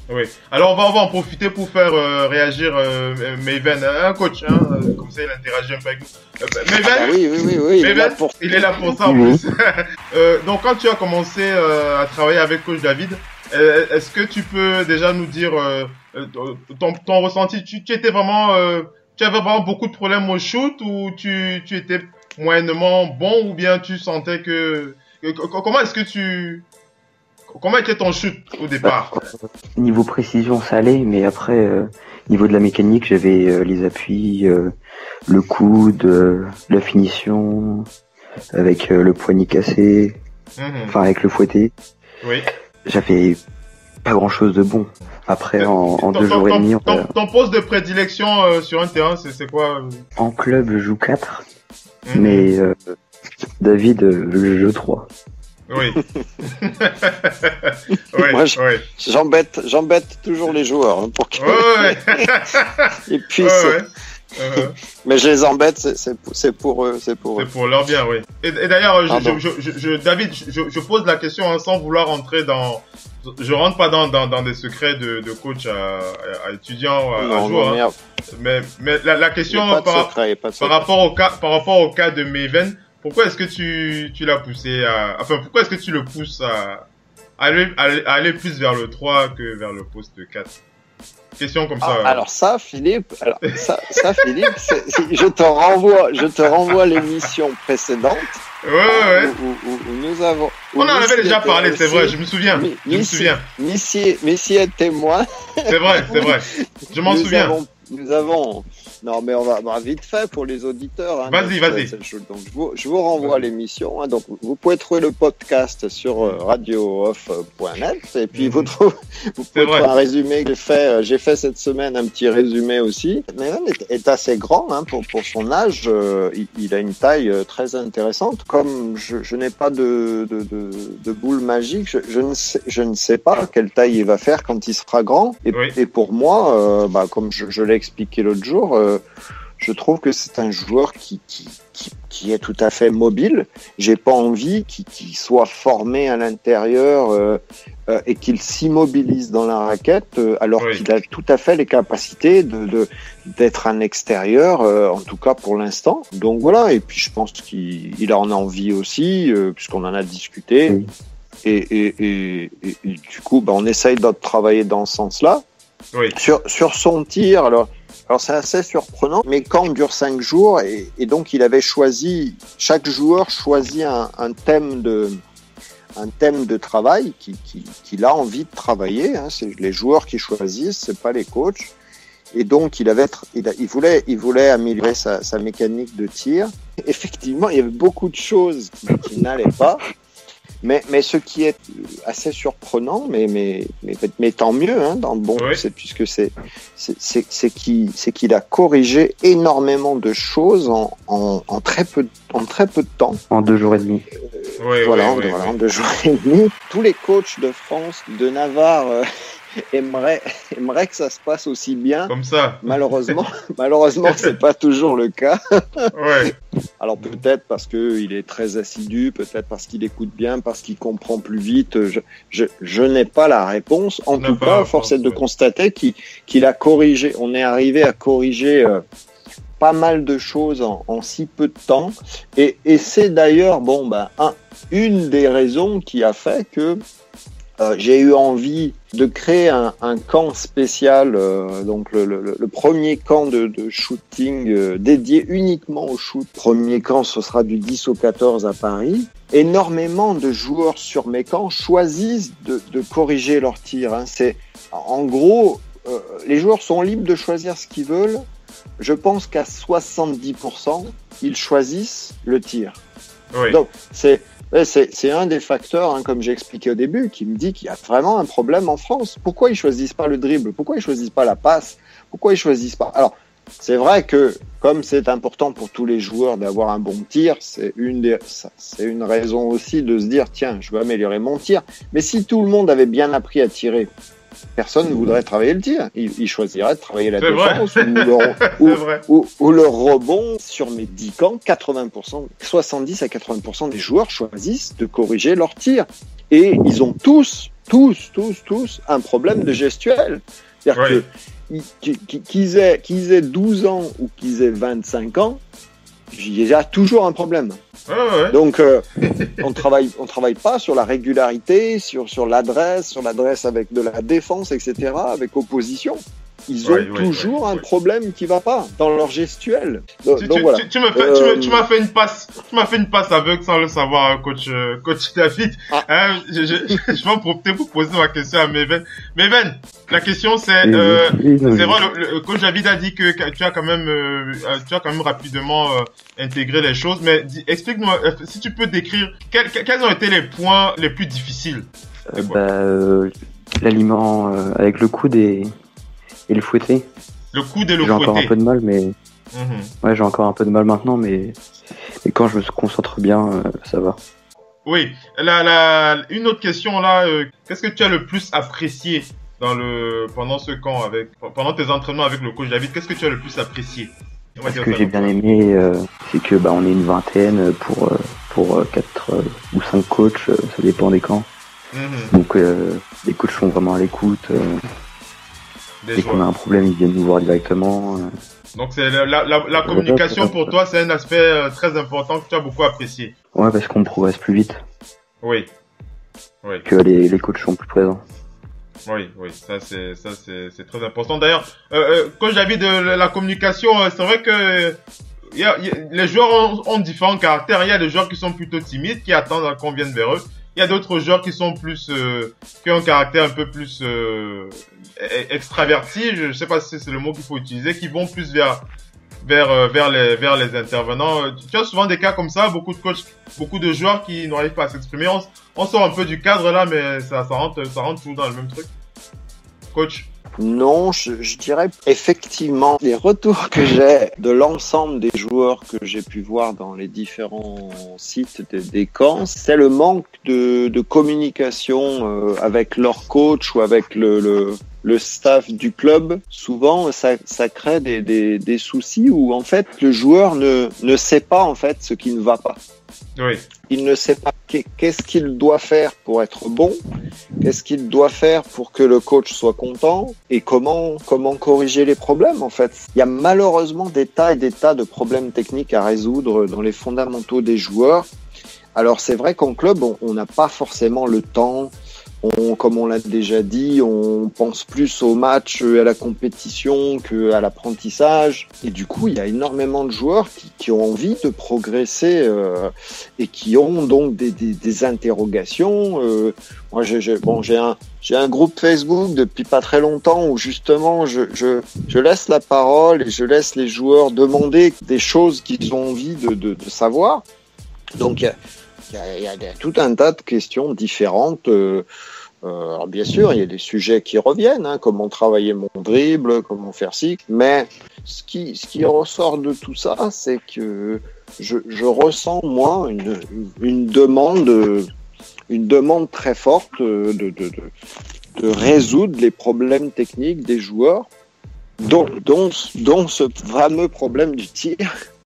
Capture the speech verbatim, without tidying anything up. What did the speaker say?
Oui. Alors on va, on va en profiter pour faire euh, réagir euh, Maven, un coach, hein, comme ça il interagit un peu avec nous. Euh, Maven, ah oui, oui, oui, oui. Maven, il, est là pour... il est là pour ça en Oui. plus. euh, donc quand tu as commencé euh, à travailler avec coach David, euh, est-ce que tu peux déjà nous dire euh, ton, ton ressenti? Tu, tu étais vraiment, euh, tu avais vraiment beaucoup de problèmes au shoot ou tu, tu étais moyennement bon ou bien tu sentais que, que comment est-ce que tu Comment était ton shoot au départ? Bah, niveau précision, ça allait, mais après, euh, niveau de la mécanique, j'avais euh, les appuis, euh, le coude, euh, la finition, avec euh, le poignet cassé, mmh. enfin avec le fouetté. Oui. J'avais pas grand-chose de bon. Après, en, en deux jours et demi... Ton, ton, ton poste de prédilection euh, sur un terrain, c'est quoi? En club, je joue quatre, mmh. mais euh, David, euh, je joue trois. Oui. ouais, Moi, je, ouais. j'embête, j'embête toujours les joueurs hein, pour qu'ils. Ouais, ouais. Et puis, ouais, ouais. Uh-huh. Mais je les embête, c'est, c'est, c'est pour eux, c'est pour eux. C'est pour leur bien, oui. Et, et d'ailleurs, je, je, je, je, David, je, je pose la question hein, sans vouloir entrer dans. Je rentre pas dans, dans, dans des secrets de, de coach à, à étudiants, à, non, à joueurs. Non, hein. Mais, mais la, la question par, secret, par rapport au cas, par rapport au cas de Maven. Pourquoi est-ce que tu, tu l'as poussé à, enfin, pourquoi est-ce que tu le pousses à, à aller, à aller plus vers le trois que vers le poste quatre? Question comme ça. Ah, alors ça, Philippe, alors ça, ça, Philippe, c'est, c'est, je te renvoie, je te renvoie l'émission précédente. Ouais, ouais. Où, où, où, où nous avons. Où On en avait déjà parlé, c'est vrai, je me souviens. Mi, je me souviens. Missier, Missier est témoin. C'est vrai, c'est vrai. Je m'en nous souviens. Avons, nous avons. Non, mais on va, on va vite fait pour les auditeurs. Hein, vas-y, donc, vas-y. Donc, je vous, je vous renvoie à l'émission. Hein, donc, vous pouvez trouver le podcast sur euh, radio off point net et puis mm-hmm. vous, trouvez, vous pouvez trouver un résumé que j'ai fait. J'ai fait cette semaine un petit résumé aussi. Maven est, est assez grand hein, pour pour son âge. Euh, il, il a une taille euh, très intéressante. Comme je, je n'ai pas de de, de de boule magique, je, je ne sais je ne sais pas quelle taille il va faire quand il sera grand. Et, oui. et pour moi, euh, bah, comme je, je l'ai expliqué l'autre jour. Euh, Je trouve que c'est un joueur qui, qui, qui, qui est tout à fait mobile. J'ai pas envie qu'il, qu'il soit formé à l'intérieur euh, euh, et qu'il s'immobilise dans la raquette, euh, alors oui. qu'il a tout à fait les capacités de, de d'être un extérieur, euh, en tout cas pour l'instant. Donc voilà. Et puis je pense qu'il il en a envie aussi, euh, puisqu'on en a discuté. Oui. Et, et, et, et, et du coup, bah, on essaye de travailler dans ce sens-là. Oui. Sur sur son tir, alors. Alors c'est assez surprenant, mes camps durent cinq jours et, et donc il avait choisi, chaque joueur choisit un, un thème de, un thème de travail qui, qui, qu'il a envie de travailler. Hein, c'est les joueurs qui choisissent, c'est pas les coachs. Et donc il avait, il, a, il voulait, il voulait améliorer sa, sa mécanique de tir. Effectivement, il y avait beaucoup de choses qui, qui n'allaient pas. Mais, mais ce qui est assez surprenant, mais, mais, mais, mais tant mieux, hein, dans le bon, oui. c'est, puisque c'est, c'est, c'est, c'est, qu'il, c'est qu'il a corrigé énormément de choses en, en, en, très peu, en très peu de temps. En deux jours et demi. Euh, oui, voilà, oui, en, oui, voilà oui. en deux jours et demi. Tous les coachs de France, de Navarre, euh, aimeraient, aimeraient que ça se passe aussi bien. Comme ça. Malheureusement, malheureusement, c'est pas toujours le cas. Ouais. Alors peut-être parce que il est très assidu, peut-être parce qu'il écoute bien, parce qu'il comprend plus vite. Je, je, je n'ai pas la réponse. En tout cas, force est de constater qu'il, qu'il a corrigé. On est arrivé à corriger euh, pas mal de choses en, en si peu de temps. Et, et c'est d'ailleurs bon, ben, un, une des raisons qui a fait que Euh, j'ai eu envie de créer un, un camp spécial, euh, donc le, le, le premier camp de, de shooting euh, dédié uniquement au shoot. Premier camp, ce sera du dix au quatorze à Paris. Énormément de joueurs sur mes camps choisissent de, de corriger leur tir. Hein. C'est, en gros, euh, les joueurs sont libres de choisir ce qu'ils veulent. Je pense qu'à soixante-dix pour cent, ils choisissent le tir. Oui. Donc, c'est C'est, c'est un des facteurs, hein, comme j'ai expliqué au début, qui me dit qu'il y a vraiment un problème en France. Pourquoi ils choisissent pas le dribble? Pourquoi ils choisissent pas la passe? Pourquoi ils choisissent pas? Alors, c'est vrai que, comme c'est important pour tous les joueurs d'avoir un bon tir, c'est une des, c'est une raison aussi de se dire, tiens, je veux améliorer mon tir. Mais si tout le monde avait bien appris à tirer, personne ne voudrait travailler le tir. Il, il choisirait de travailler la c'est défense vrai. ou le, ou, ou, ou le rebond. Sur mes dix camps, quatre-vingts pour cent, soixante-dix à quatre-vingts pour cent des joueurs choisissent de corriger leur tir. Et ils ont tous tous, tous, tous un problème de gestuelle. C'est-à-dire Ouais. que qu'ils, qu'ils aient, qu'ils aient douze ans ou qu'ils aient vingt-cinq ans, il y a toujours un problème. Ouais, ouais. Donc, euh, on travaille, on travaille pas sur la régularité, sur sur l'adresse, sur l'adresse avec de la défense, et cetera, avec opposition. Ils ont Ouais, ouais, toujours ouais, un ouais. problème qui va pas dans leur gestuelle. Donc, Tu, donc tu, voilà. tu, tu me fais, Euh, tu, me- tu m'as fait une passe, tu m'as fait une passe aveugle sans le savoir, hein, coach, euh, coach David. Ah. Hein, je, je, je vais en profiter pour poser ma question à Meven. Meven, la question c'est, Oui, euh, oui, non, c'est oui. vrai, le, le coach David a dit que, que tu as quand même, euh, euh, tu as quand même rapidement euh, intégré les choses. Mais dis- explique-moi, euh, si tu peux décrire quels, quels ont été les points les plus difficiles. Euh, bah, euh, l'aliment euh, avec le coude et, et le fouetté. Le coude et le J'ai encore un fouetté. peu de mal, mais Mhm. ouais, j'ai encore un peu de mal maintenant, mais, mais quand je me concentre bien, euh, ça va. Oui, la, la, une autre question là, euh, qu'est-ce que tu as le plus apprécié dans le, pendant ce camp avec, pendant tes entraînements avec le coach David, qu'est-ce que tu as le plus apprécié? On va Ce dire que ça j'ai comme bien ça. aimé, euh, c'est que bah on est une vingtaine pour euh, pour euh, quatre euh, ou cinq coachs, euh, ça dépend des camps. Mhm. Donc euh, les coachs sont vraiment à l'écoute. Euh, Des dès qu'on a joueurs. un problème, ils viennent nous voir directement. euh. Donc c'est la, la, la, la communication pour toi, c'est un aspect euh, très important que tu as beaucoup apprécié. Ouais, parce qu'on progresse plus vite, Oui, oui, que les, les coachs sont plus présents. oui, oui, ça c'est ça c'est c'est très important. D'ailleurs, euh, euh, coach David, euh, la communication, euh, c'est vrai que euh, y a, y a- les joueurs ont, ont différents caractères. Il y a des joueurs qui sont plutôt timides, qui attendent qu'on vienne vers eux. Il y a d'autres joueurs qui sont plus, euh, qui ont un caractère un peu plus euh, e- extraverti. Je sais pas si c'est le mot qu'il faut utiliser, qui vont plus vers vers euh, vers les vers les intervenants. Euh, Tu as souvent des cas comme ça, beaucoup de coachs, beaucoup de joueurs qui n'arrivent pas à s'exprimer. On, s- on sort un peu du cadre là, mais ça ça rentre ça rentre toujours dans le même truc. Coach. Non, je, je dirais effectivement les retours que j'ai de l'ensemble des joueurs que j'ai pu voir dans les différents sites de- des camps, c'est le manque de, de communication euh, avec leur coach ou avec le, le, le staff du club. Souvent, ça, ça crée des, des, des soucis où en fait le joueur ne, ne sait pas en fait ce qui ne va pas. Oui. Il ne sait pas qu'est- qu'est-ce qu'il doit faire pour être bon, qu'est-ce qu'il doit faire pour que le coach soit content et comment comment corriger les problèmes en fait. Il y a malheureusement des tas et des tas de problèmes techniques à résoudre dans les fondamentaux des joueurs. Alors c'est vrai qu'en club, on on n'a pas forcément le temps. On, comme on l'a déjà dit, on pense plus au match et à la compétition qu'à l'apprentissage. Et du coup, il y a énormément de joueurs qui, qui ont envie de progresser euh, et qui ont donc des, des, des interrogations. Euh, moi, j'ai, j'ai, bon, j'ai un, j'ai un groupe Facebook depuis pas très longtemps où justement, je, je, je laisse la parole et je laisse les joueurs demander des choses qu'ils ont envie de, de, de savoir. Donc, il y a, il y a, il y a des- tout un tas de questions différentes. Euh, euh, alors bien sûr, il y a des sujets qui reviennent, hein, comment travailler mon dribble, comment faire ci. Mais ce qui, ce qui ressort de tout ça, c'est que je, je ressens moi une, une demande, une demande très forte de, de, de, de résoudre les problèmes techniques des joueurs, dont, dont, dont ce fameux problème du tir.